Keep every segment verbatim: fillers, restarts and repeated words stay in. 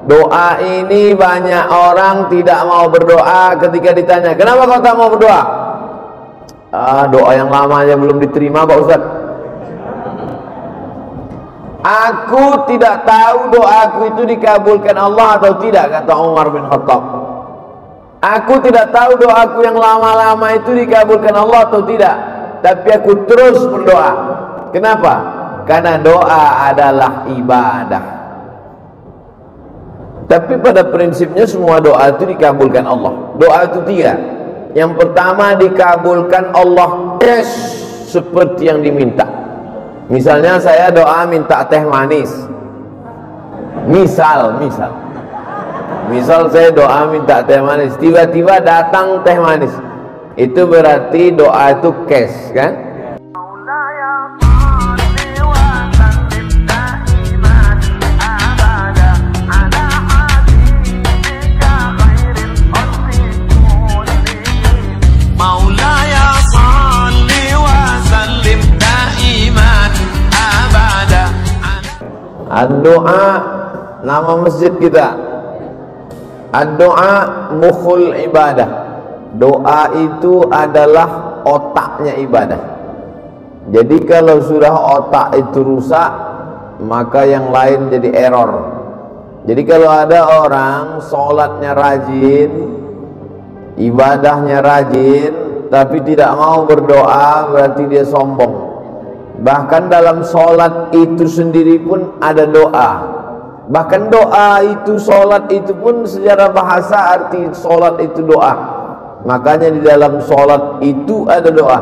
Doa ini banyak orang tidak mau berdoa ketika ditanya, kenapa kau tak mau berdoa? Ah, doa yang lama aja belum diterima Pak Ustaz. Aku tidak tahu doaku itu dikabulkan Allah atau tidak, kata Umar bin Khattab. Aku tidak tahu doaku yang lama-lama itu dikabulkan Allah atau tidak, tapi aku terus berdoa. Kenapa? Karena doa adalah ibadah. Tapi pada prinsipnya semua doa itu dikabulkan Allah. Doa itu tiga. Yang pertama dikabulkan Allah yes, seperti yang diminta. Misalnya saya doa minta teh manis. Misal, misal. Misal saya doa minta teh manis, tiba-tiba datang teh manis. Itu berarti doa itu cash, kan? Ad-doa nama masjid kita. Ad-doa mukhul ibadah. Doa itu adalah otaknya ibadah. Jadi kalau sudah otak itu rusak, maka yang lain jadi error. Jadi kalau ada orang sholatnya rajin, ibadahnya rajin, tapi tidak mau berdoa, berarti dia sombong. Bahkan dalam sholat itu sendiri pun ada doa. Bahkan doa itu, sholat itu pun secara bahasa arti sholat itu doa. Makanya di dalam sholat itu ada doa.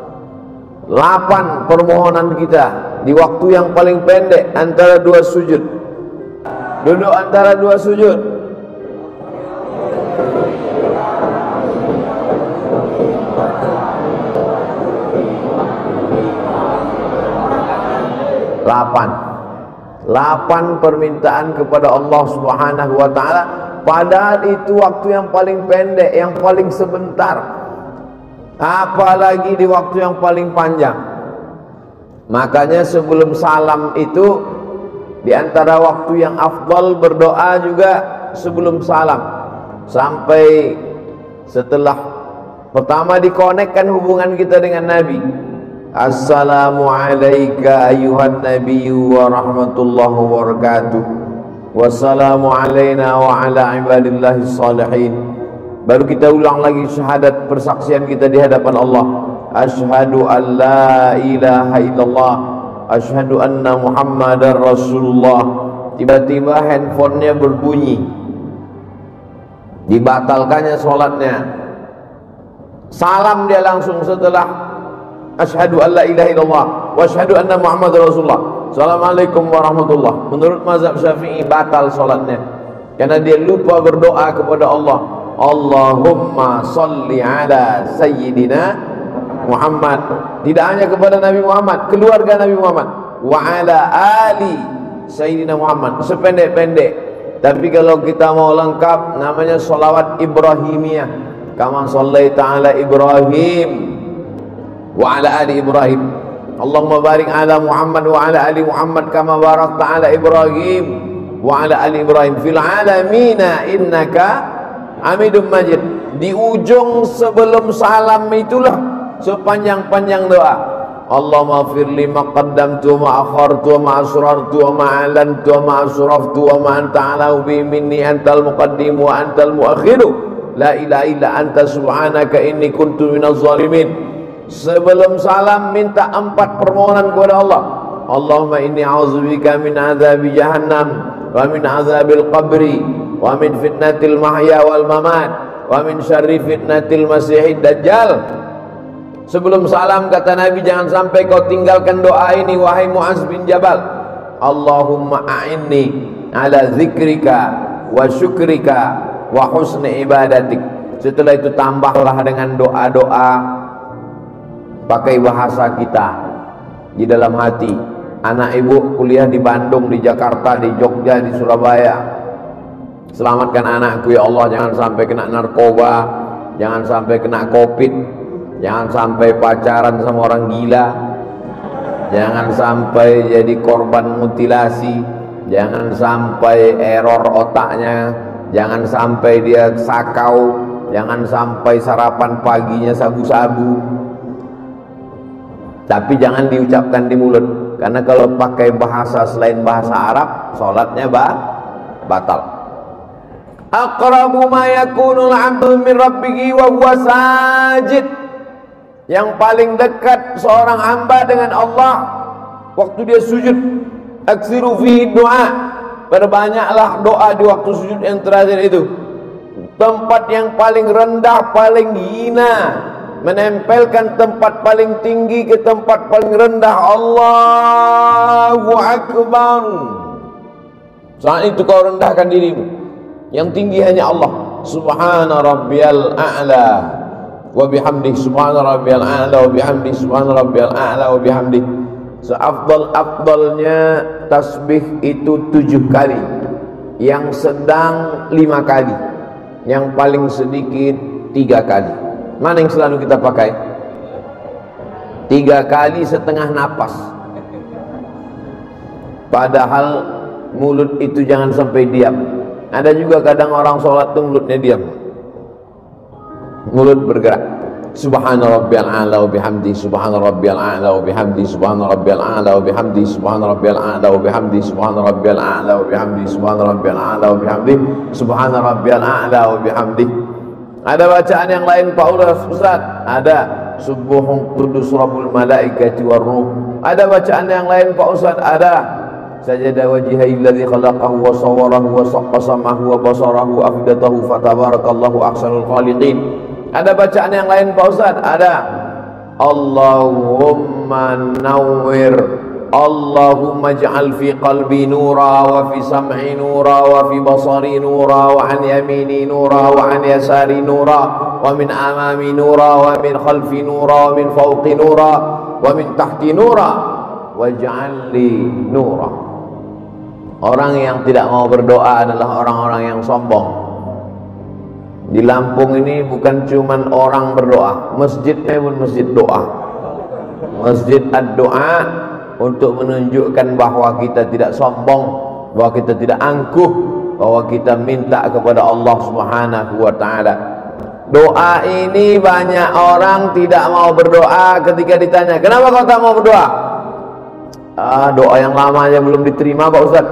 Lapan permohonan kita di waktu yang paling pendek antara dua sujud. Duduk antara dua sujud. Lapan Lapan permintaan kepada Allah Subhanahu wa ta'ala. Padahal itu waktu yang paling pendek, yang paling sebentar. Apalagi di waktu yang paling panjang. Makanya sebelum salam itu, di antara waktu yang afdal berdoa juga sebelum salam. Sampai setelah pertama dikonekkan hubungan kita dengan Nabi. Assalamu alayka ayuhan nabiyyu wa rahmatullahi wa barakatuh. Wassalamu alayna wa ala ibadillahi salihin. Baru kita ulang lagi syahadat persaksian kita di hadapan Allah. Asyhadu an la ilaha illallah, asyhadu anna muhammadar rasulullah. Tiba-tiba handphonenya berbunyi, dibatalkannya sholatnya. Salam dia langsung setelah asyhadu an la ilaha illallah wa asyhadu anna muhammadar rasulullah. Assalamualaikum warahmatullah. Menurut mazhab Syafi'i batal sholatnya, karena dia lupa berdoa kepada Allah. Allahumma salli ala sayyidina Muhammad. Tidak hanya kepada Nabi Muhammad, keluarga Nabi Muhammad. Wa ala ali sayyidina Muhammad. Sependek-pendek. Tapi kalau kita mau lengkap, namanya sholawat Ibrahimiyah. Kama sallaita ala Ibrahim wa ala ali Ibrahim. Allahumma barik ala Muhammad wa ala ali Muhammad kama barakta ala Ibrahim wa ala ali Ibrahim fil alamina innaka Hamidum Majid. Di ujung sebelum salam itulah sepanjang-panjang doa. Allahumma firli ma qaddamtu ma akhartu ma asrartu ma alantu ma asraftu wa ma anta ala bi minni antal muqaddim wa antal muakhiru la ilaha illa anta subhanaka inni kuntu minaz zalimin. Sebelum salam minta empat permohonan kepada Allah. Allahumma inni a'udzubika min azabi jahannam wa min azabil qabri wa min fitnatil mahya wal mamat wa min syarri fitnatil masihid dajjal. Sebelum salam kata Nabi, jangan sampai kau tinggalkan doa ini wahai Mu'az bin Jabal. Allahumma a'inni ala zikrika wa syukrika wa husni ibadatik. Setelah itu tambahlah dengan doa-doa pakai bahasa kita di dalam hati. Anak ibu kuliah di Bandung, di Jakarta, di Jogja, di Surabaya. Selamatkan anakku ya Allah, jangan sampai kena narkoba, jangan sampai kena covid, jangan sampai pacaran sama orang gila, jangan sampai jadi korban mutilasi, jangan sampai error otaknya, jangan sampai dia sakau, jangan sampai sarapan paginya sabu-sabu. Tapi jangan diucapkan di mulut, karena kalau pakai bahasa selain bahasa Arab, sholatnya bah, batal. Aqrabu ma yakunul 'abdu min rabbih wa huwa sajid. Yang paling dekat seorang hamba dengan Allah waktu dia sujud. Aksiru fihi doa, perbanyaklah doa di waktu sujud yang terakhir itu. Tempat yang paling rendah, paling hina, menempelkan tempat paling tinggi ke tempat paling rendah. Allahu Akbar. Saat itu kau rendahkan dirimu, yang tinggi hanya Allah. Subhana rabbiyal a'la wa bihamdi, subhana rabbiyal a'la wa bihamdi, subhana rabbiyal a'la wa bihamdi. Seafdal-afdalnya tasbih itu tujuh kali, yang sedang lima kali, yang paling sedikit tiga kali. Mana yang selalu kita pakai? Tiga kali setengah napas. Padahal mulut itu jangan sampai diam. Ada juga kadang orang sholat itu mulutnya diam, mulut bergerak. Subhana rabbiyal a'la wa bihamdi, subhana rabbiyal a'la wa bihamdi, subhana rabbiyal a'la wa bihamdi, subhana rabbiyal a'la wa bihamdi, subhana rabbiyal a'la wa bihamdi, subhana rabbiyal a'la wa bihamdi, subhana rabbiyal a'la wa bihamdi. Ada bacaan yang lain Pak Ustaz? Ada. Subuhun qudus rabbul malaikati war ruh. Ada bacaan yang lain Pak Ustaz? Ada. Sajada wajhihil ladzi khalaqahu wa sawwarahu wa saqqasamahu wa basarahu afdatahu fatabarakallahu ahsanul khaliqin. Ada bacaan yang lain Pak Ustaz? Ada. Allahumma nawwir, Allahumma ij'al fi qalbi nura wa fi sam'i nura wa fi basari nura wa an yamini nura wa an yasari nura wa min amami nura wa min khalfi nura wa min fawqi nura wa min tahti nura waj'al li nura. Orang yang tidak mau berdoa adalah orang-orang yang sombong. Di Lampung ini bukan cuman orang berdoa, masjidnya pun masjid doa. Masjid ad-doa untuk menunjukkan bahwa kita tidak sombong, bahwa kita tidak angkuh, bahwa kita minta kepada Allah Subhanahu wa taala. Doa ini banyak orang tidak mau berdoa. Ketika ditanya, "Kenapa kau tak mau berdoa?" Ah, doa yang lamanya belum diterima Pak Ustaz.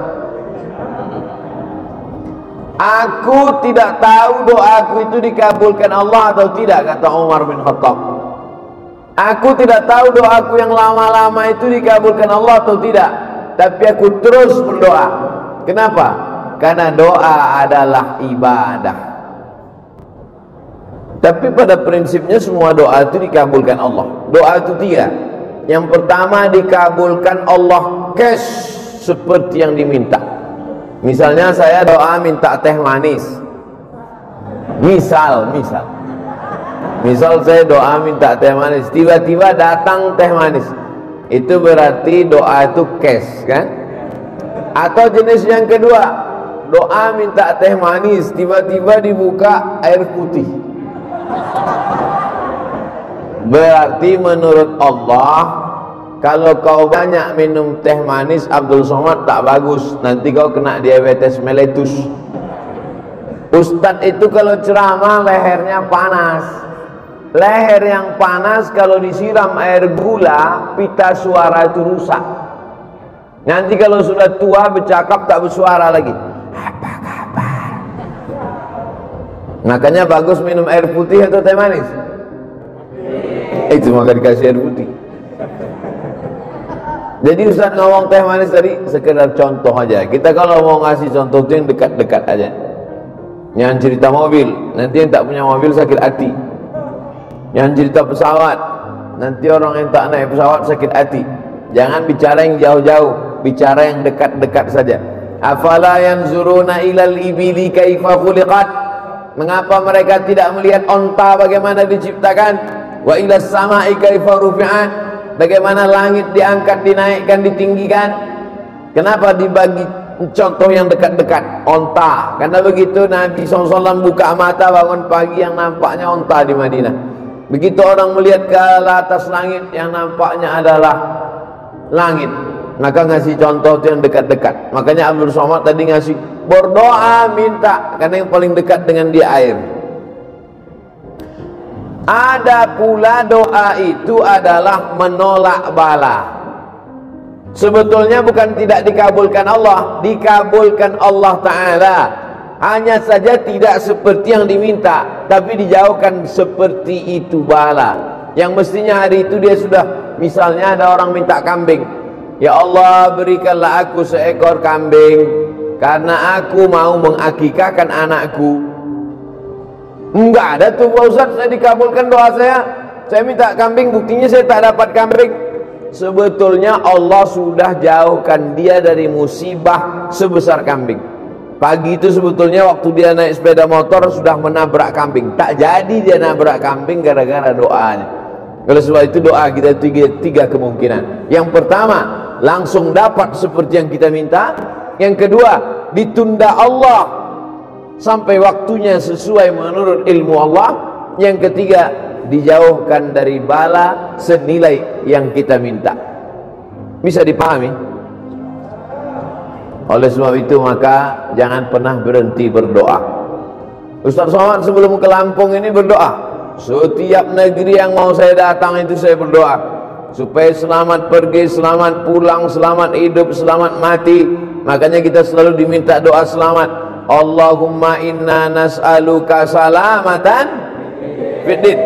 Aku tidak tahu doaku itu dikabulkan Allah atau tidak, kata Umar bin Khattab. Aku tidak tahu doaku yang lama-lama itu dikabulkan Allah atau tidak, tapi aku terus berdoa. Kenapa? Karena doa adalah ibadah. Tapi pada prinsipnya semua doa itu dikabulkan Allah. Doa itu tiga. Yang pertama dikabulkan Allah cash seperti yang diminta. Misalnya saya doa minta teh manis. Misal, misal. Misal saya doa minta teh manis, tiba-tiba datang teh manis. Itu berarti doa itu cash, kan? Atau jenis yang kedua, doa minta teh manis, tiba-tiba dibuka air putih. Berarti menurut Allah, kalau kau banyak minum teh manis Abdul Somad tak bagus, nanti kau kena diabetes meletus. Ustadz itu kalau ceramah lehernya panas. Leher yang panas kalau disiram air gula, pita suara itu rusak. Nanti kalau sudah tua bercakap tak bersuara lagi. Apa kabar? Makanya bagus minum air putih atau teh manis? Itu maka dikasih air putih. Jadi Ustaz ngomong teh manis tadi sekedar contoh aja. Kita kalau mau ngasih contoh itu yang dekat-dekat aja. Yang cerita mobil, nanti yang tak punya mobil sakit hati. Yang cerita pesawat, nanti orang yang tak naik pesawat sakit hati. Jangan bicara yang jauh-jauh, bicara yang dekat-dekat saja. Afala yanzuruna ilal ibili kaifa khuliqat? Mengapa mereka tidak melihat onta bagaimana diciptakan? Wa ilas sama'i kaifa rufi'at? Bagaimana langit diangkat, dinaikkan, ditinggikan? Kenapa dibagi contoh yang dekat-dekat? Onta. Karena begitu Nabi shallallahu alaihi wasallam buka mata bangun pagi yang nampaknya onta di Madinah. Begitu orang melihat ke atas langit yang nampaknya adalah langit. Maka ngasih contoh yang dekat-dekat. Makanya Abdul Somad tadi ngasih berdoa minta, karena yang paling dekat dengan dia air. Ada pula doa itu adalah menolak bala. Sebetulnya bukan tidak dikabulkan Allah, dikabulkan Allah Ta'ala. Hanya saja tidak seperti yang diminta, tapi dijauhkan seperti itu bala. Yang mestinya hari itu dia sudah, misalnya ada orang minta kambing, ya Allah berikanlah aku seekor kambing karena aku mau mengakikahkan anakku. Enggak ada tuh Pak Ustaz, saya dikabulkan doa saya, saya minta kambing, buktinya saya tak dapat kambing. Sebetulnya Allah sudah jauhkan dia dari musibah sebesar kambing. Pagi itu sebetulnya waktu dia naik sepeda motor sudah menabrak kambing. Tak jadi dia nabrak kambing gara-gara doanya. Oleh sebab itu doa kita tiga, tiga kemungkinan. Yang pertama, langsung dapat seperti yang kita minta. Yang kedua, ditunda Allah sampai waktunya sesuai menurut ilmu Allah. Yang ketiga, dijauhkan dari bala senilai yang kita minta. Bisa dipahami? Oleh sebab itu maka jangan pernah berhenti berdoa. Ustaz Somad sebelum ke Lampung ini berdoa, setiap negeri yang mau saya datang itu saya berdoa supaya selamat pergi, selamat pulang, selamat hidup, selamat mati. Makanya kita selalu diminta doa selamat. Allahumma inna nas'aluka salamatan fiddin.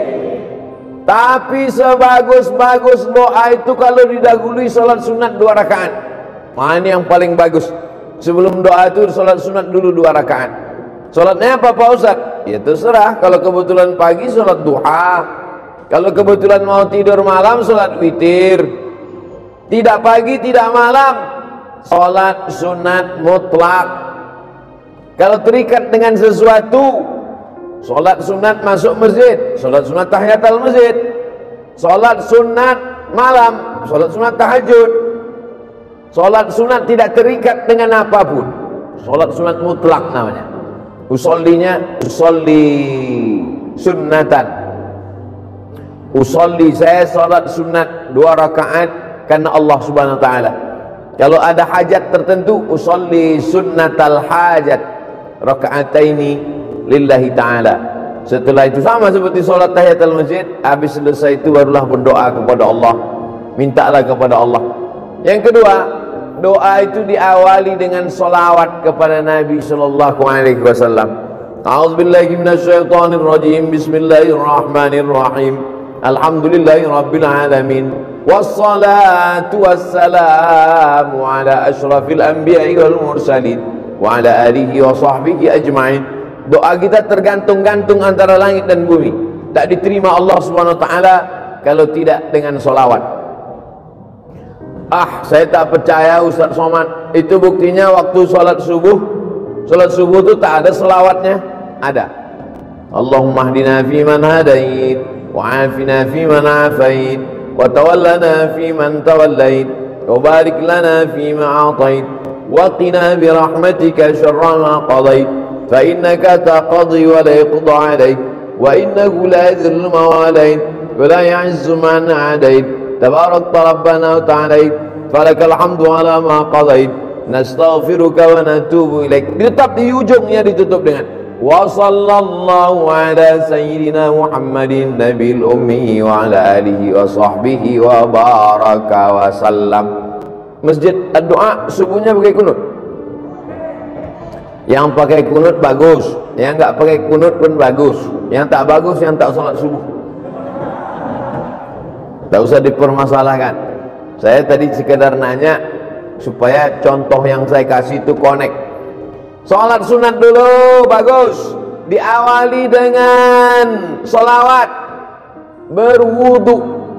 Tapi sebagus-bagus doa itu kalau didahului salat sunat dua rakaat. Nah, ini yang paling bagus. Sebelum doa itu salat sunat dulu dua rakaat. Salatnya apa Pak Ustaz? Ya terserah. Kalau kebetulan pagi salat duha, kalau kebetulan mau tidur malam salat witir. Tidak pagi tidak malam, salat sunat mutlak. Kalau terikat dengan sesuatu, salat sunat masuk masjid, salat sunat tahiyatul masjid, salat sunat malam, salat sunat tahajud. Salat sunat tidak terikat dengan apapun. Salat sunat mutlak namanya. Usollinya usolli sunnatan. Usolli, saya salat sunat dua rakaat karena Allah Subhanahu wa taala. Kalau ada hajat tertentu, usolli sunnatal hajat rakaataini lillahi taala. Setelah itu sama seperti salat tahiyatul masjid, habis selesai itu barulah berdoa kepada Allah. Mintalah kepada Allah. Yang kedua, doa itu diawali dengan salawat kepada Nabi sallallahu alaihi wasallam. A'udzubillahi minasyaitonir rajim. Bismillahirrahmanirrahim. Alhamdulillahirabbil alamin. Wassalatu wassalamu ala asyrafil anbiya'i wal mursalin wa ala alihi wa sahbihi ajma'in. Doa kita tergantung-gantung antara langit dan bumi. Tak diterima Allah Subhanahu wa taala kalau tidak dengan salawat. Ah, saya tak percaya Ustaz Somad. Itu buktinya waktu salat subuh. Salat subuh itu tak ada selawatnya. Ada. Allahumma hdina fi man hadait, wa afina fi man afait, wa tawallana fi man tawallait, wa barik lana fi ma atait, wa qina bi rahmatika syarra ma qadait, fa innaka taqdi wa la yuqda alayk, wa innahu la yadhillu ma walayt, wa la ya'izzu man adait. Tabarak Rabbana wa ta'ala, falakal hamdu ala ma qadait, nastaghfiruka wa natubu ilaik. Tetap di ujungnya ditutup dengan wa sallallahu ala sayyidina Muhammadin nabil ummi wa ala alihi wa sahbihi wa baraka wa sallam. Masjid doa subuhnya pakai kunut. Yang pakai kunut bagus, yang enggak pakai kunut pun bagus. Yang tak bagus yang tak salat subuh. Tak usah dipermasalahkan. Saya tadi sekedar nanya supaya contoh yang saya kasih itu connect. Salat sunat dulu bagus, diawali dengan salawat, berwudu.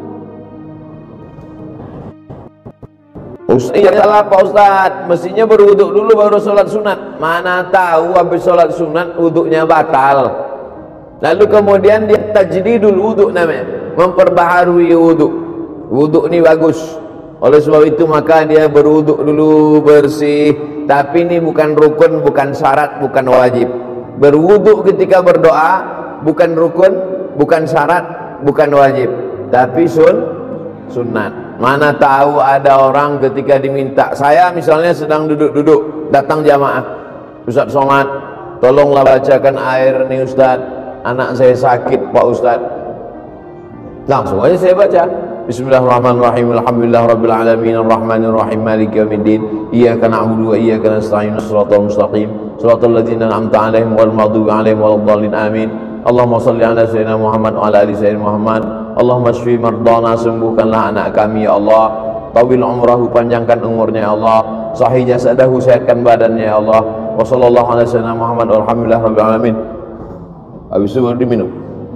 Ustaz, ya salah Pak Ustaz, mestinya berwudu dulu baru salat sunat. Mana tahu habis salat sunat wudunya batal. Lalu kemudian dia tajdidul wudu namanya, memperbaharui wudu. Wudu ini bagus. Oleh sebab itu maka dia berwudu dulu bersih. Tapi ini bukan rukun, bukan syarat, bukan wajib. Berwudu ketika berdoa bukan rukun, bukan syarat, bukan wajib, tapi sun sunat. Mana tahu ada orang ketika diminta, saya misalnya sedang duduk-duduk, datang jamaah, Ustaz Somad, tolonglah bacakan air nih Ustaz, anak saya sakit Pak Ustaz. Langsung aja saya baca. Bismillahirrahmanirrahim. Alhamdulillah rabbil alamin arrahmanir rahim maliki yaumiddin. Iyyaka na'budu wa iyyaka nasta'in. Shiratal mustaqim. Shiratal ladzina an'amta 'alaihim ghairil maghdubi 'alaihim waladdallin. Amin. Allahumma shalli ala sayyidina Muhammad wa ala ali sayyidina Muhammad. Allahumma shfi mardana, sembuhkanlah anak kami ya Allah. Tawil umrahu, panjangkan umurnya ya Allah. Sahih jasadahu, sehatkan badannya ya Allah. Wa sallallahu ala sayyidina Muhammad walhamdulillah rabbil alamin. Habis itu baru diminum.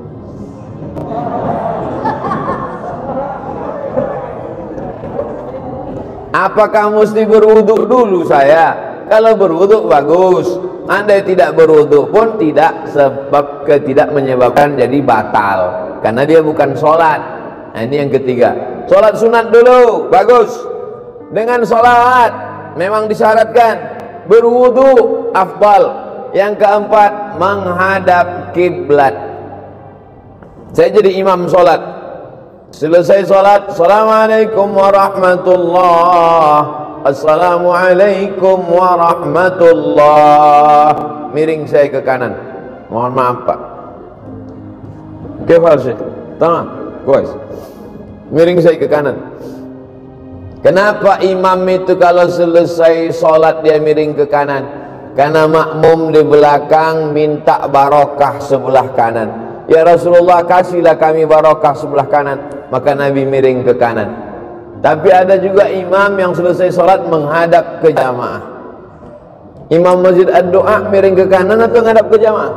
Apakah mesti berwuduk dulu saya? Kalau berwuduk bagus. Andai tidak berwuduk pun tidak, sebab ketidak menyebabkan jadi batal, karena dia bukan sholat. Nah, ini yang ketiga. Sholat sunat dulu bagus. Dengan sholat memang disyaratkan berwuduk afdal. Yang keempat, menghadap kiblat. Saya jadi imam sholat, selesai sholat, assalamualaikum warahmatullah, assalamualaikum warahmatullah, miring saya ke kanan, mohon maaf Pak, kefal Syekh, tamam, kuas, miring saya ke kanan. Kenapa imam itu kalau selesai sholat dia miring ke kanan? Karena makmum di belakang minta barokah sebelah kanan. Ya Rasulullah, kasihlah kami barokah sebelah kanan. Maka Nabi miring ke kanan. Tapi ada juga imam yang selesai sholat menghadap ke jamaah. Imam masjid ad-doa miring ke kanan atau menghadap ke jamaah?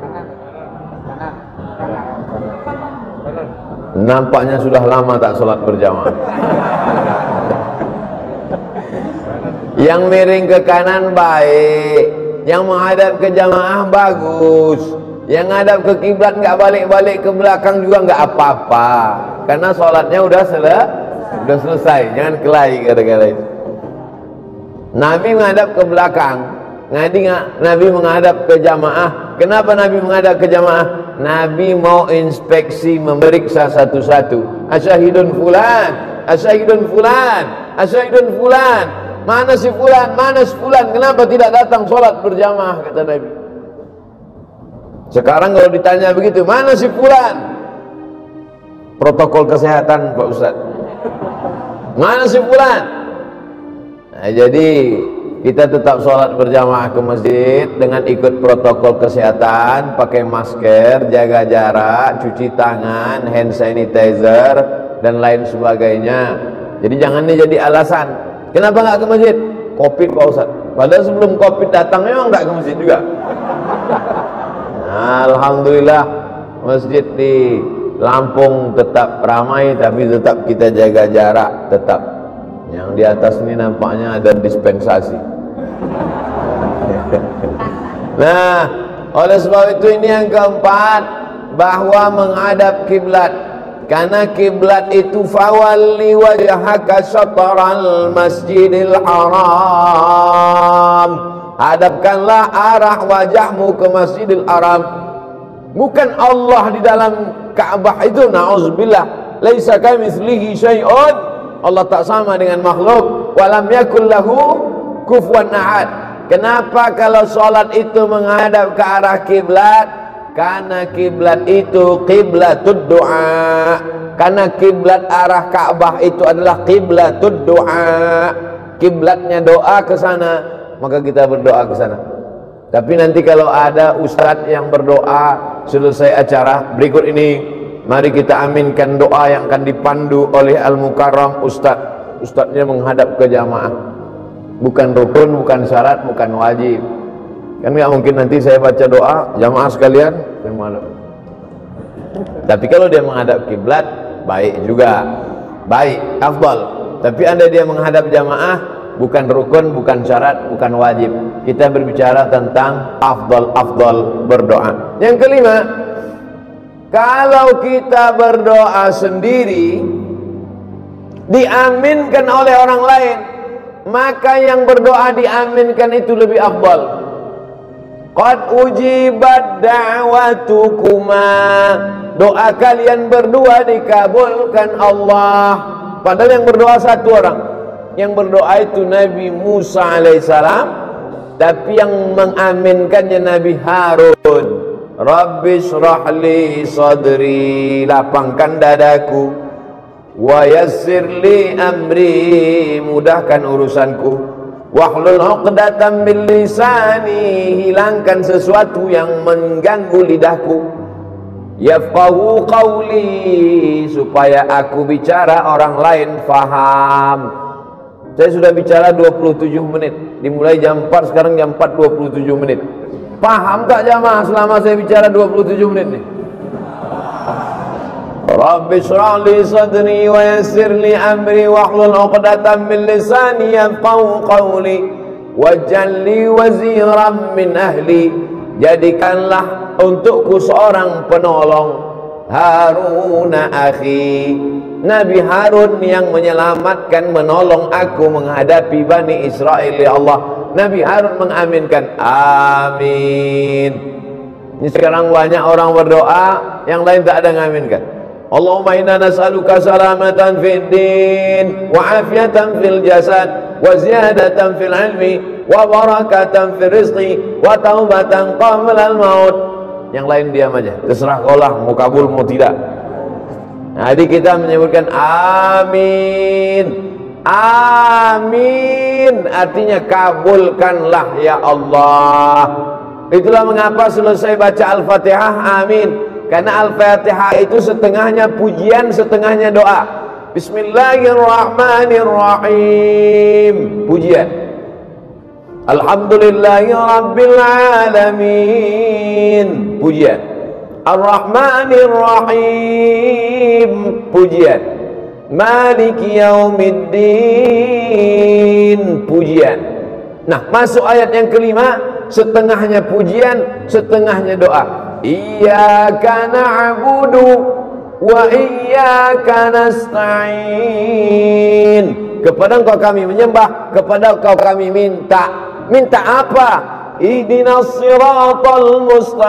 Nampaknya sudah lama tak sholat berjamaah. Yang miring ke kanan baik, yang menghadap ke jamaah bagus. Yang ngadap ke kiblat nggak balik-balik ke belakang juga nggak apa-apa, karena sholatnya udah sele udah selesai. Jangan kelahi gara-gara itu. Nabi menghadap ke belakang, Nabi Nabi menghadap ke jamaah. Kenapa Nabi menghadap ke jamaah? Nabi mau inspeksi, memeriksa satu-satu. Asyahidun fulan, asyahidun fulan, asyahidun fulan. Mana si fulan, mana si fulan? Kenapa tidak datang sholat berjamaah? Kata Nabi. Sekarang kalau ditanya begitu, mana si fulan? Protokol kesehatan Pak Ustaz. Mana si fulan? Nah, jadi kita tetap sholat berjamaah ke masjid dengan ikut protokol kesehatan, pakai masker, jaga jarak, cuci tangan, hand sanitizer, dan lain sebagainya. Jadi jangan ini jadi alasan. Kenapa nggak ke masjid? Covid Pak Ustaz. Padahal sebelum Covid datang memang nggak ke masjid juga. Alhamdulillah masjid di Lampung tetap ramai, tapi tetap kita jaga jarak tetap. Yang di atas ini nampaknya ada dispensasi. Nah, oleh sebab itu ini yang keempat, bahwa menghadap kiblat. Karena kiblat itu fawalli wajhaka syatral masjidil haram. Hadapkanlah arah wajahmu ke Masjidil Haram. Bukan Allah di dalam Ka'bah itu, na'udzubillah. Laisa kamitslihi syai'un. Allah tak sama dengan makhluk. Walam yakul lahu kufuwan ahad. Kenapa kalau sholat itu menghadap ke arah kiblat? Karena kiblat itu qiblatud du'a. Karena kiblat arah Ka'bah itu adalah qiblatud du'a. Kiblatnya doa ke sana, maka kita berdoa ke sana. Tapi nanti kalau ada ustadz yang berdoa selesai acara berikut ini, mari kita aminkan doa yang akan dipandu oleh Al-Mukarram ustadz. Ustadznya menghadap ke jamaah. Bukan rukun, bukan syarat, bukan wajib. Kan nggak mungkin nanti saya baca doa jamaah sekalian menghadap. Tapi kalau dia menghadap kiblat, baik juga, baik, afdal. Tapi anda dia menghadap jamaah, bukan rukun, bukan syarat, bukan wajib. Kita berbicara tentang afdal-afdal berdoa. Yang kelima, kalau kita berdoa sendiri diaminkan oleh orang lain, maka yang berdoa diaminkan itu lebih afdal. Qad ujibat da'watukuma, doa kalian berdua dikabulkan Allah. Padahal yang berdoa satu orang. Yang berdoa itu Nabi Musa alaihissalam, tapi yang mengaminkannya Nabi Harun. Rabbi shrah li sadri, lapangkan dadaku, wa yassir li amri, mudahkan urusanku, wahlul 'uqdatam min lisani, hilangkan sesuatu yang mengganggu lidahku, yafqahu qawli, supaya aku bicara orang lain faham. Saya sudah bicara dua puluh tujuh menit, dimulai jam empat, sekarang jam empat dua puluh tujuh menit. Paham tak jamaah selama saya bicara dua puluh tujuh menit nih? Rabbi shrah li sadri wa yassir li amri wahlul 'uqdatam min lisani yafqahu qawli waj'al li waziran min ahli, jadikanlah untukku seorang penolong, Haruna akhi, Nabi Harun yang menyelamatkan, menolong aku menghadapi Bani Israel. Ya Allah, Nabi Harun mengaminkan, amin. Ini sekarang banyak orang berdoa, yang lain tak ada mengaminkan. Allahumma inna nas'aluka salamatan fid din wa afiyatan fil jasad wa ziyadatan fil ilmi wa barakatan fil rizqi wa taubatan qabla al maut. Yang lain diam aja, terserah kau lah mau kabul mau tidak. Nah, jadi kita menyebutkan amin. Amin artinya kabulkanlah ya Allah. Itulah mengapa selesai baca Al-Fatihah amin, karena Al-Fatihah itu setengahnya pujian, setengahnya doa. Bismillahirrahmanirrahim, pujian. Alhamdulillahi rabbil alamin, pujian. Ar-Rahmanir-Rahim, pujian. Maliki yaumiddin, pujian. Nah, masuk ayat yang kelima, setengahnya pujian, setengahnya doa. Iyyaka na'budu wa iyyaka nasta'in, kepada Engkau kami menyembah, kepada Engkau kami minta. Minta apa? Ihdinas siratal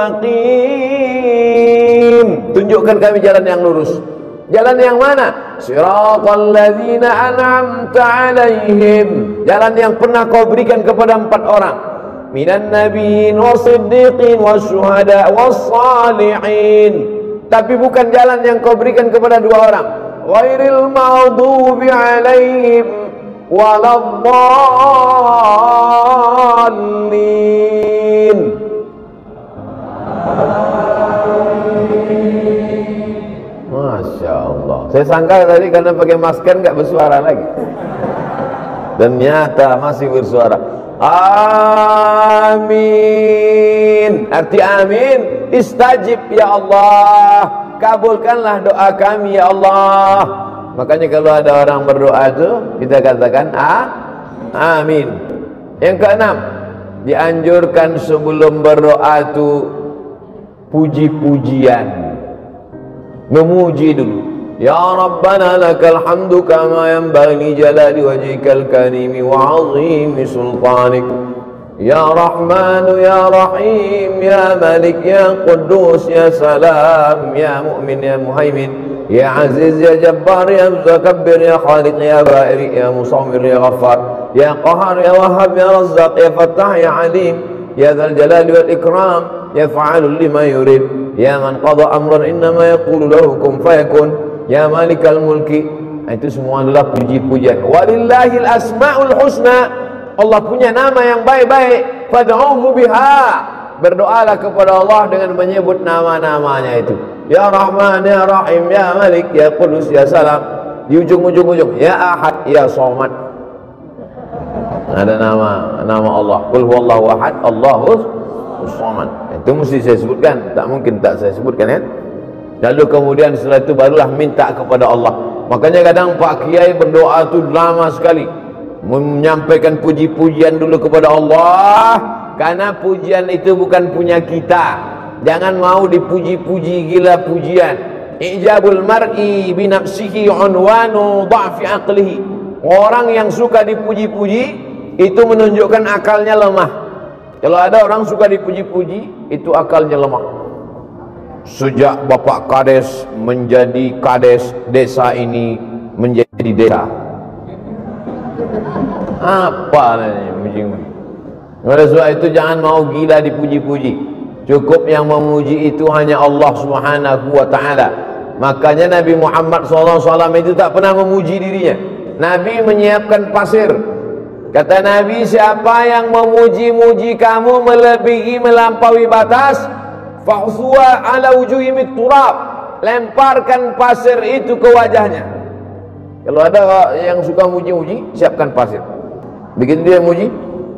mustaqim, tunjukkan kami jalan yang lurus. Jalan yang mana? Siratal ladzina an'amta alaihim, jalan yang pernah kau berikan kepada empat orang. Minan nabiyyin wasiddiqin wasyuhada wassalihin, tapi bukan jalan yang kau berikan kepada dua orang. Ghairil maghdubi alaihim waladdallin. Masya Allah, saya sangka tadi karena pakai masker nggak bersuara lagi, dan nyata masih bersuara. Amin, arti amin istajib ya Allah, kabulkanlah doa kami ya Allah. Makanya kalau ada orang berdoa itu kita katakan ah, amin. Yang keenam, dianjurkan sebelum berdoa itu puji-pujian, memuji dulu. Ya Rabbana lakal hamdu kama yanbaghi jalali wajhikal karimi wa 'azimi sultanik. Ya Rahmanu ya Rahim ya Malik ya Quddus ya Salam ya Mu'min ya Muhaimin ya Aziz ya Jabbar ya Mutakabbir ya Khaliq ya Bari ya Musawwir ya Ghaffar ya Qahar ya Wahhab ya Razzaq ya Fattah ya Alim ya Dzal Jalali wal Ikram ya Fa'alul lima yurid ya man qada amran innama yaqulu lahu kun fayakun ya Malikal Mulki. Itu semua adalah puji-pujian. Walillahil asmaul husna, Allah punya nama yang baik-baik. Fad'uhu biha, berdoalah kepada Allah dengan menyebut nama-namanya itu. Ya Rahman, ya Rahim, ya Malik, ya Qudus, ya Salam. Di ujung-ujung-ujung ya Ahad, ya Somad. Ada nama nama Allah. Qul huwallahu ahad, Allahus Somad. Itu mesti saya sebutkan, tak mungkin tak saya sebutkan ya. Lalu kemudian setelah itu barulah minta kepada Allah. Makanya kadang Pak Kiai berdoa itu lama sekali, menyampaikan puji-pujian dulu kepada Allah, karena pujian itu bukan punya kita. Jangan mau dipuji-puji gila pujian. Ijabul mar'i binafsihi unwanu dha'fi aqlihi. Orang yang suka dipuji-puji itu menunjukkan akalnya lemah. Kalau ada orang suka dipuji-puji, itu akalnya lemah. Sejak Bapak Kades menjadi Kades desa ini, menjadi di desa. Apa ini muji-muji? Oleh sebab itu jangan mau gila dipuji-puji. Cukup yang memuji itu hanya Allah Subhanahu wa ta'ala. Makanya Nabi Muhammad shallallahu alaihi wasallam itu tak pernah memuji dirinya. Nabi menyiapkan pasir. Kata Nabi, siapa yang memuji-muji kamu melebihi melampaui batas, fa'suwa ala wujuhim turab, lemparkan pasir itu ke wajahnya. Kalau ada yang suka muji-muji, siapkan pasir. Bikin dia muji.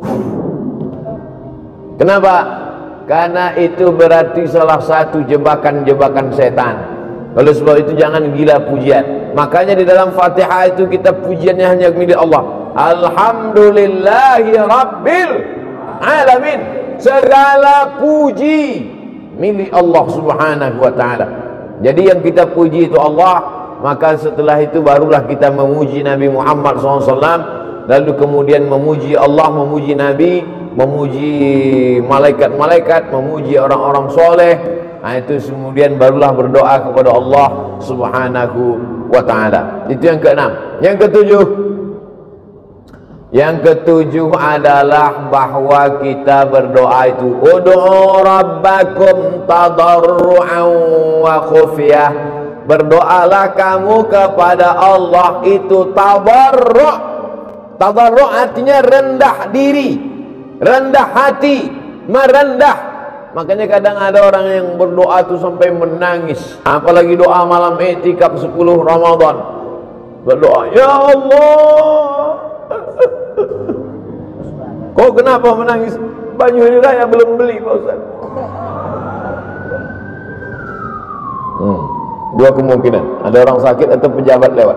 Kenapa? Karena itu berarti salah satu jebakan-jebakan setan. Oleh sebab itu jangan gila pujian. Makanya di dalam Fatihah itu kita pujiannya hanya milik Allah. Alhamdulillahi Rabbil Alamin. Segala puji milik Allah Subhanahu wa ta'ala. Jadi yang kita puji itu Allah. Maka setelah itu barulah kita memuji Nabi Muhammad shallallahu alaihi wasallam. Lalu kemudian memuji Allah, memuji Nabi, memuji malaikat-malaikat, memuji orang-orang soleh. Nah, itu kemudian barulah berdoa kepada Allah Subhanahu wa ta'ala. Itu yang keenam. Yang ketujuh, yang ketujuh adalah bahwa kita berdoa itu ud'u rabbakum tadarru'an wa khufyah. Berdoalah kamu kepada Allah itu tadarru'. Tadarru' artinya rendah diri, rendah hati, merendah. Makanya kadang ada orang yang berdoa itu sampai menangis. Apalagi doa malam i'tikaf sepuluh Ramadan. Berdoa, ya Allah. Kok kenapa menangis? Baju ini raya belum beli, Pak Ustaz. Hmm. Dua kemungkinan. Ada orang sakit atau pejabat lewat.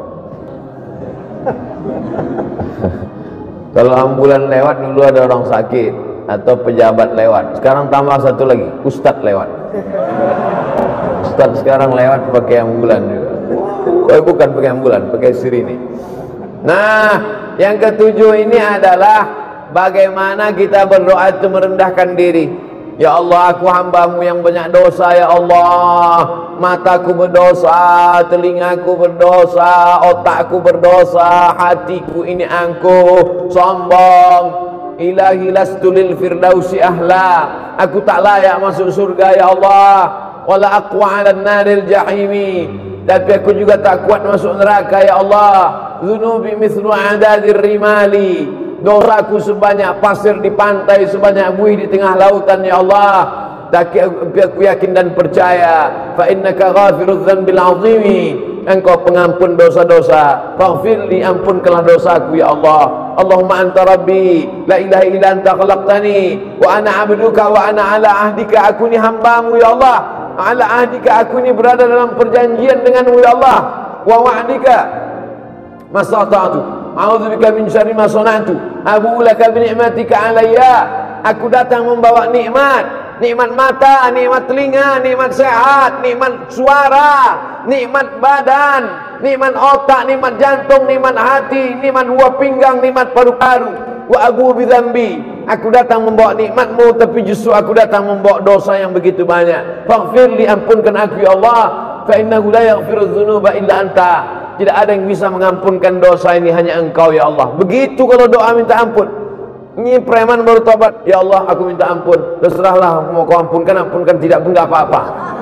Kalau ambulan lewat dulu ada orang sakit atau pejabat lewat. Sekarang tambah satu lagi, ustadz lewat. Ustadz sekarang lewat pakai ambulan juga. Oh, bukan pakai ambulan, pakai sirine. Nah, yang ketujuh ini adalah bagaimana kita berdoa itu merendahkan diri. Ya Allah, aku hambamu yang banyak dosa, ya Allah. Mataku berdosa, telingaku berdosa, otakku berdosa, hatiku ini angkuh, sombong. Ilahi lastu lil firdausi ahla. Aku tak layak masuk surga, ya Allah. Wala aqwa 'alan naril jahimi. Tapi aku juga tak kuat masuk neraka, ya Allah. Dzunubi mithlu adadir rimali. Dosaku sebanyak pasir di pantai, sebanyak buih di tengah lautan, ya Allah. Tapi aku yakin dan percaya, fa innaka ghafirudz dzambil 'azimi. Engkau pengampun dosa-dosa. Faghfirli, ampunkanlah dosaku, ya Allah. Allahumma anta rabbi, la ilaha illa anta khalaqtani, wa ana 'abduka wa ana 'ala ahdika. Aku ni hambamu, ya Allah. 'Ala ahdika, aku ni berada dalam perjanjian denganmu, ya Allah. Wa wa'dika masata'tu, a'udzubika min syarri ma sana'tu, abu'u laka bi ni'matika 'alayya. Aku datang membawa nikmat. Nikmat mata, nikmat telinga, nikmat sehat, nikmat suara, nikmat badan, nikmat otak, nikmat jantung, nikmat hati, nikmat buah pinggang, nikmat paru-paru. Wa abu bidzambi. Aku datang membawa nikmatmu, tapi justru aku datang membawa dosa yang begitu banyak. Faghfirli, ampunkan aku, ya Allah. Fa innahu la yaghfiru dzunuba illa anta. Tidak ada yang bisa mengampunkan dosa ini, hanya Engkau, ya Allah. Begitu kalau doa minta ampun. Ini preman baru tobat, ya Allah aku minta ampun. Terserahlah, mau kau ampunkan, ampunkan, tidak pun enggak apa-apa.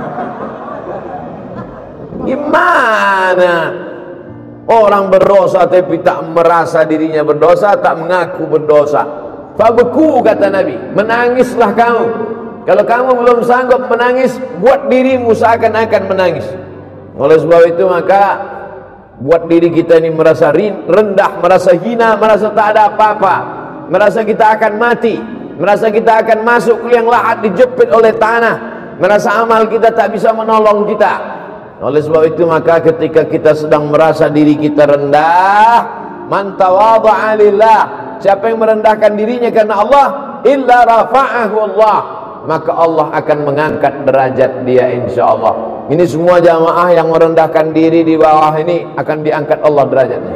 Gimana orang berdosa tapi tak merasa dirinya berdosa, tak mengaku berdosa. Fabeku, kata Nabi, menangislah kamu. Kalau kamu belum sanggup menangis, buat dirimu seakan-akan menangis. Oleh sebab itu maka buat diri kita ini merasa rendah, merasa hina, merasa tak ada apa-apa. Merasa kita akan mati, merasa kita akan masuk ke liang lahat, dijepit oleh tanah, merasa amal kita tak bisa menolong kita. Oleh sebab itu maka ketika kita sedang merasa diri kita rendah, man tawadha'a lillah, siapa yang merendahkan dirinya karena Allah, illa rafa'ahu Allah, maka Allah akan mengangkat derajat dia, insyaallah. Ini semua jamaah yang merendahkan diri di bawah ini akan diangkat Allah derajatnya.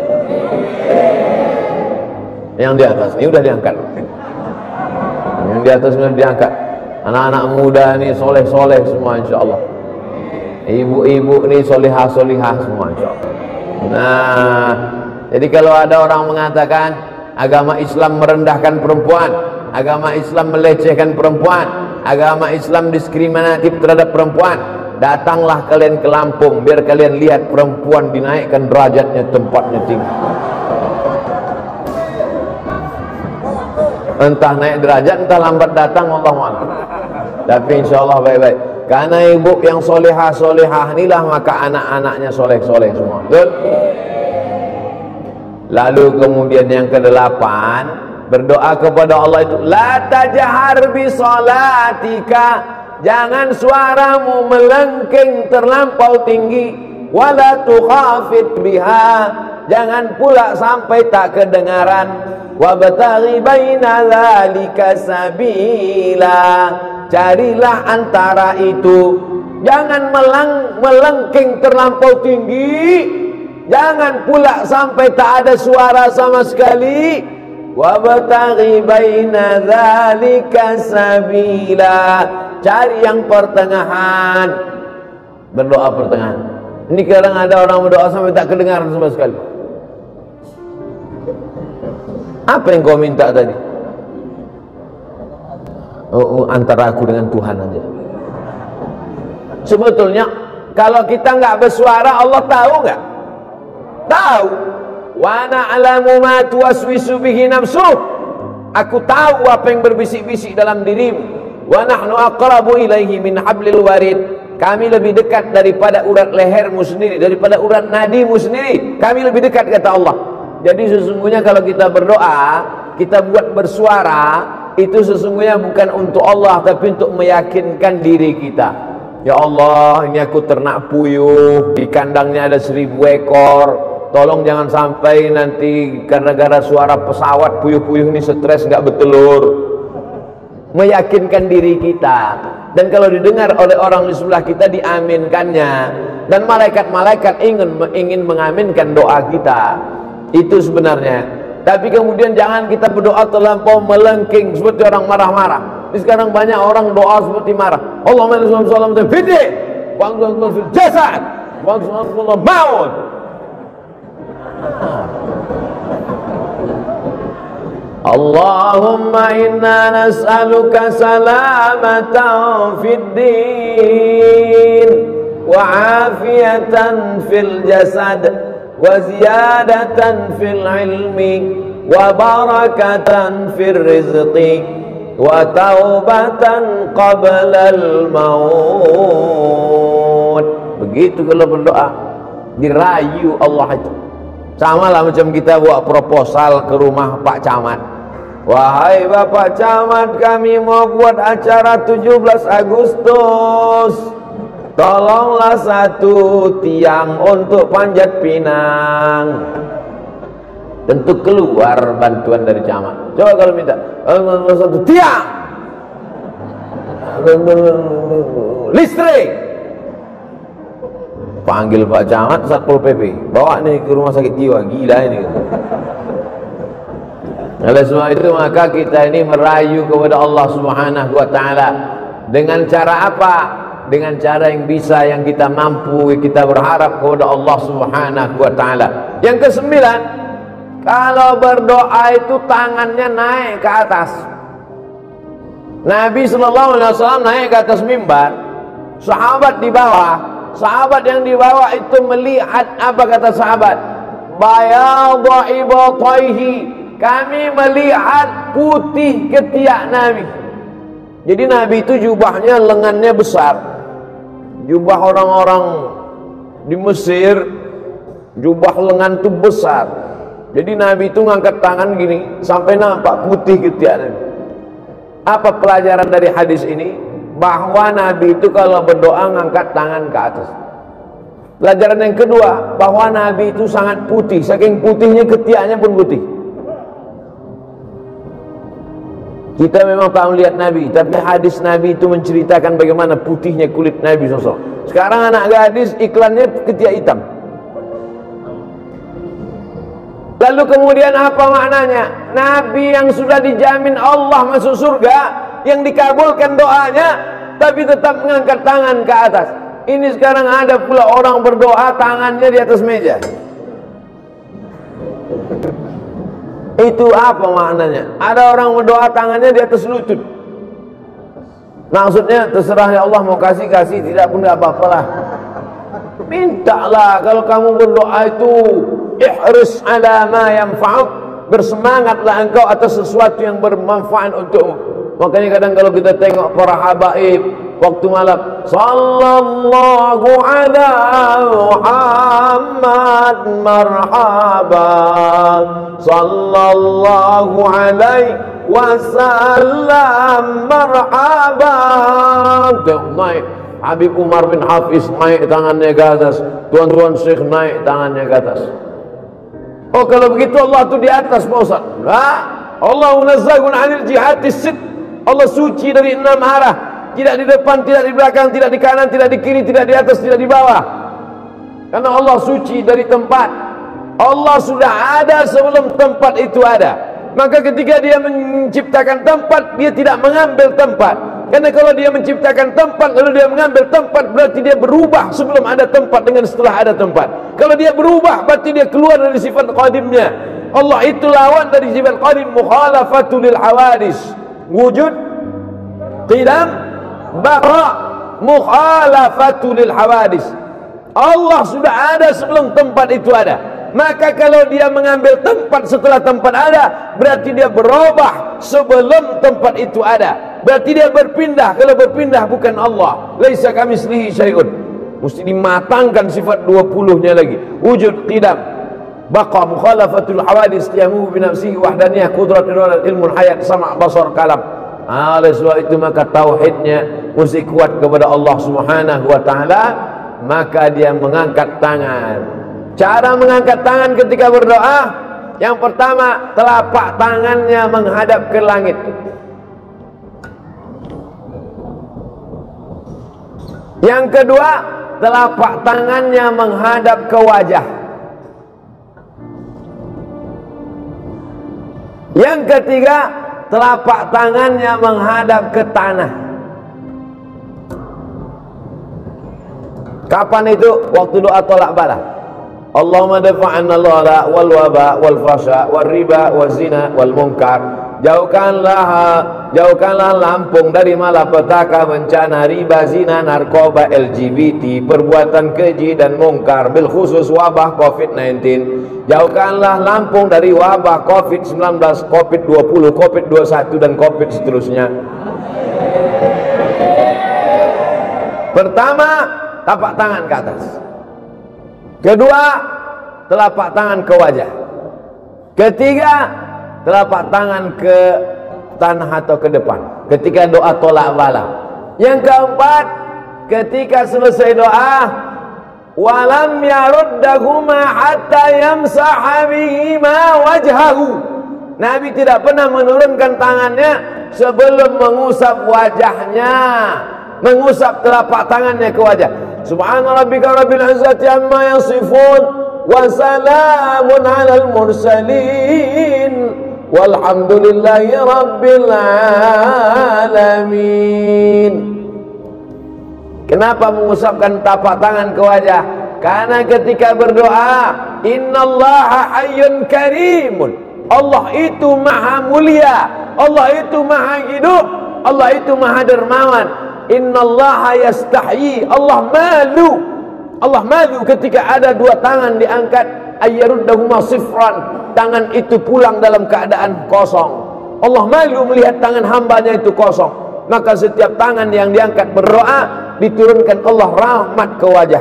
Yang di atas ini udah diangkat, yang di atas sudah diangkat. Anak-anak muda ini soleh-soleh semua, insya Allah. Ibu-ibu ini solihah-solihah semua, insya Allah. Nah, jadi kalau ada orang mengatakan agama Islam merendahkan perempuan, agama Islam melecehkan perempuan, agama Islam diskriminatif terhadap perempuan, datanglah kalian ke Lampung biar kalian lihat perempuan dinaikkan derajatnya, tempatnya tinggi. Entah naik derajat, entah lambat datang, Allahu a'lam. Tapi insyaallah baik-baik. Karena ibu yang solehah-solehah inilah maka anak-anaknya soleh-soleh semua. Betul? Lalu kemudian yang kedelapan, berdoa kepada Allah itu la tajhar bi salatika, jangan suaramu melengking terlampau tinggi, wala tukhafit biha, jangan pula sampai tak kedengaran, wabtaghi baina dzalika sabila, carilah antara itu, jangan melang, melengking terlampau tinggi, jangan pula sampai tak ada suara sama sekali, wabtaghi baina dzalika sabila, cari yang pertengahan, berdoa pertengahan. Ini kadang ada orang berdoa sampai tak kedengaran sama sekali. Apa yang kau minta tadi? Oh, oh, antara aku dengan Tuhan aja. Sebetulnya kalau kita nggak bersuara, Allah tahu nggak? Tahu. Wa na'lamu ma tuwaswisu bihi nafsuh. Aku tahu apa yang berbisik-bisik dalam dirimu. Wa nahnu aqrabu ilaihi min hablil warid. Kami lebih dekat daripada urat lehermu sendiri, daripada urat nadimu sendiri. Kami lebih dekat, kata Allah. Jadi sesungguhnya kalau kita berdoa, kita buat bersuara, itu sesungguhnya bukan untuk Allah, tapi untuk meyakinkan diri kita. Ya Allah, ini aku ternak puyuh, di kandangnya ada seribu ekor. Tolong jangan sampai nanti gara-gara suara pesawat puyuh-puyuh ini stres nggak bertelur. Meyakinkan diri kita. Dan kalau didengar oleh orang di sebelah kita, diaminkannya. Dan malaikat-malaikat ingin ingin mengaminkan doa kita. Itu sebenarnya. Tapi kemudian jangan kita berdoa terlampau melengking seperti orang marah-marah. Sekarang banyak orang doa seperti marah. Allahumma shalli ala Muhammad fid wa fil jasad wa sallallahu maut. Allahumma inna nas'aluka salamatan fid din wa afiyatan fil jasad wa ziyadatan fil ilmi wa barakatan fil rizqi wa taubatan qabla al maut. Begitu kalau berdoa, dirayu Allah itu. Sama lah macam kita buat proposal ke rumah Pak Camat. Wahai Bapak Camat, kami mau buat acara tujuh belas Agustus. Tolonglah satu tiang untuk panjat pinang. Tentu keluar bantuan dari camat. Coba kalau minta satu tiang, listrik, panggil Pak Camat, Satpol P P, bawa nih ke rumah sakit jiwa, gila ini. Oleh sebab itu maka kita ini merayu kepada Allah Subhanahu wa taala dengan cara apa? Dengan cara yang bisa, yang kita mampu, kita berharap kepada Allah Subhanahu wa taala. Yang kesembilan, kalau berdoa itu tangannya naik ke atas. Nabi sallallahu alaihi wasallam naik ke atas mimbar, sahabat di bawah. Sahabat yang di bawah itu melihat, apa kata sahabat? Bayadha ibataihi, kami melihat putih ketiak Nabi. Jadi Nabi itu jubahnya lengannya besar. Jubah orang-orang di Mesir, jubah lengan itu besar. Jadi Nabi itu ngangkat tangan gini sampai nampak putih ketiak Nabi. Apa pelajaran dari hadis ini? Bahwa Nabi itu kalau berdoa ngangkat tangan ke atas. Pelajaran yang kedua, bahwa Nabi itu sangat putih, saking putihnya ketiaknya pun putih. Kita memang tak melihat Nabi, tapi hadis Nabi itu menceritakan bagaimana putihnya kulit Nabi shallallahu alaihi wasallam. Sekarang anak gadis iklannya ketiak hitam. Lalu kemudian apa maknanya? Nabi yang sudah dijamin Allah masuk surga, yang dikabulkan doanya, tapi tetap mengangkat tangan ke atas. Ini sekarang ada pula orang berdoa tangannya di atas meja. Itu apa maknanya? Ada orang berdoa tangannya di atas lutut. Maksudnya terserah ya Allah, mau kasih kasih, tidak pun tidak apa-apalah. Mintalah. Kalau kamu berdoa itu ihris ala ma yanfa'uk, bersemangatlah engkau atas sesuatu yang bermanfaat untukmu. Makanya kadang kalau kita tengok para habaib waktu malam, sallallahu ala Muhammad marhaban, sallallahu alaihi wasallam marhaban. Naik Habib Umar bin Hafiz, naik tangannya ke atas. Tuan-tuan Syekh naik tangannya ke atas. Oh, kalau begitu Allah tu di atas, Pak Ustaz. Nah, Allah munazzahun 'anil jihadis sit. Allah suci dari enam arah. Tidak di depan, tidak di belakang, tidak di kanan, tidak di kiri, tidak di atas, tidak di bawah. Karena Allah suci dari tempat. Allah sudah ada sebelum tempat itu ada. Maka ketika dia menciptakan tempat, dia tidak mengambil tempat. Karena kalau dia menciptakan tempat lalu dia mengambil tempat, berarti dia berubah sebelum ada tempat dengan setelah ada tempat. Kalau dia berubah, berarti dia keluar dari sifat qadimnya. Allah itu lawan dari sifat qadim, mukhalafatul lil hawadis. Wujud, qidam, baqa, mukhalafatul lil hawadis. Allah sudah ada sebelum tempat itu ada. Maka kalau dia mengambil tempat setelah tempat ada, berarti dia berubah sebelum tempat itu ada. Berarti dia berpindah. Kalau berpindah bukan Allah. Laisa kamitslihi syai'un. Mesti dimatangkan sifat dua puluh-nya lagi. Wujud, qidam, baqa, mukhalafatul hawadis, qiyamuhu bi nafsihi, wahdaniyah, qudrat, iradah, ilmun, hayat, sama', basar, kalam. Ah, oleh sebab itu maka tauhidnya mesti kuat kepada Allah Subhanahu wa taala. Maka dia mengangkat tangan. Cara mengangkat tangan ketika berdoa, yang pertama, telapak tangannya menghadap ke langit. Yang kedua, telapak tangannya menghadap ke wajah. Yang ketiga, telapak tangannya menghadap ke tanah. Kapan itu? Waktu doa tolak bala. Allahumma dafa'anna al-ghala wal waba wal fasha wal riba wal zina wal munkar. Jauhkanlah jauhkanlah Lampung dari malapetaka, bencana, riba, zina, narkoba, L G B T, perbuatan keji dan mungkar, bil khusus wabah covid sembilan belas. Jauhkanlah Lampung dari wabah covid sembilan belas, covid dua puluh, covid dua puluh satu dan covid seterusnya. Pertama, tapak tangan ke atas. Kedua, telapak tangan ke wajah. Ketiga, telapak tangan ke tanah atau ke depan ketika doa tolak bala. Yang keempat, ketika selesai doa, walam yaruddahuma hatta yamsaha bihima wajhahu. Nabi tidak pernah menurunkan tangannya sebelum mengusap wajahnya, mengusap telapak tangannya ke wajah. Subhana rabbika rabbil izzati amma yasifun, wa salamun alal mursalin, walhamdulillahi rabbil alamin. Kenapa mengusapkan tapak tangan ke wajah? Karena ketika berdoa, innallaha hayyun karimun, Allah itu maha mulia, Allah itu maha hidup, Allah itu maha dermawan. Innallaha yastahyi, Allah malu, Allah malu ketika ada dua tangan diangkat, ayyaruddahuma sifran, tangan itu pulang dalam keadaan kosong. Allah malu melihat tangan hambanya itu kosong. Maka setiap tangan yang diangkat berdoa, diturunkan Allah rahmat ke wajah.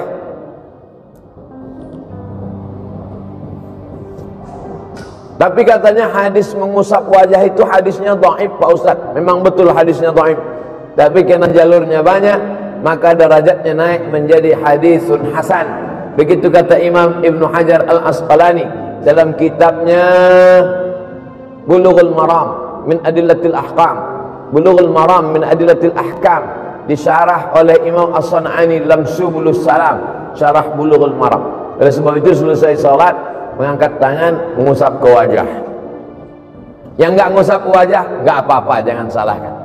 Tapi katanya hadis mengusap wajah itu hadisnya dhaif, Pak Ustaz. Memang betul hadisnya dhaif. Tapi karena jalurnya banyak, maka derajatnya naik menjadi hadisun hasan. Begitu kata Imam Ibn Hajar Al-Asqalani dalam kitabnya Bulughul Maram min Adillatil Ahkam. Bulughul Maram min Adillatil Ahkam, disyarah oleh Imam As-San'ani dalam Subulus Salam, syarah Bulughul Maram. Oleh sebab itu selesai salat, mengangkat tangan, mengusap ke wajah. Yang enggak mengusap ke wajah, enggak apa-apa, jangan salahkan.